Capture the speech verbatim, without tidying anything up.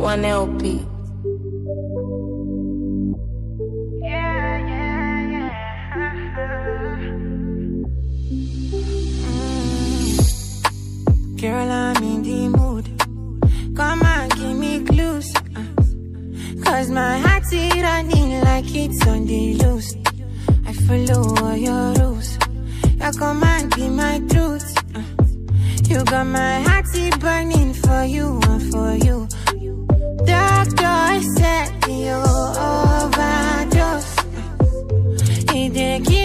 one L P. Girl, I'm in the mood. Come on, give me clues. uh, Cause my heart's running like it's on the loose. I follow all your rules. Your command be my truth. uh, You got my heart burning for you and for you. Doctor said you overdose. uh, He did